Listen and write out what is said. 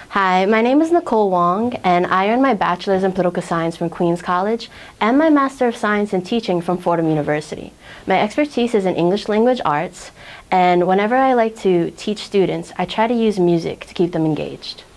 Hi, my name is Nicole Wong, and I earned my bachelor's in political science from Queens College and my master of science in teaching from Fordham University. My expertise is in English language arts, and whenever I like to teach students, I try to use music to keep them engaged.